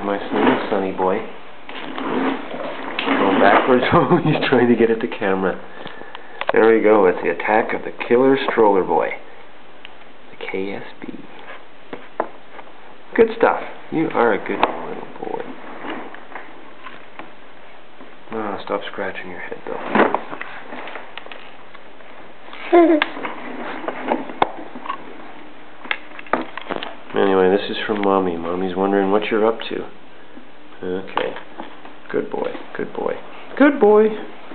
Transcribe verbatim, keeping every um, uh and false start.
my little sunny boy. Going backwards. Oh, he's trying to get at the camera. There we go. It's the attack of the killer stroller boy. The K S B. Good stuff. You are a good little boy. Oh, stop scratching your head, though. Anyway, this is from Mommy. Mommy's wondering what you're up to. Okay. Good boy. Good boy. Good boy.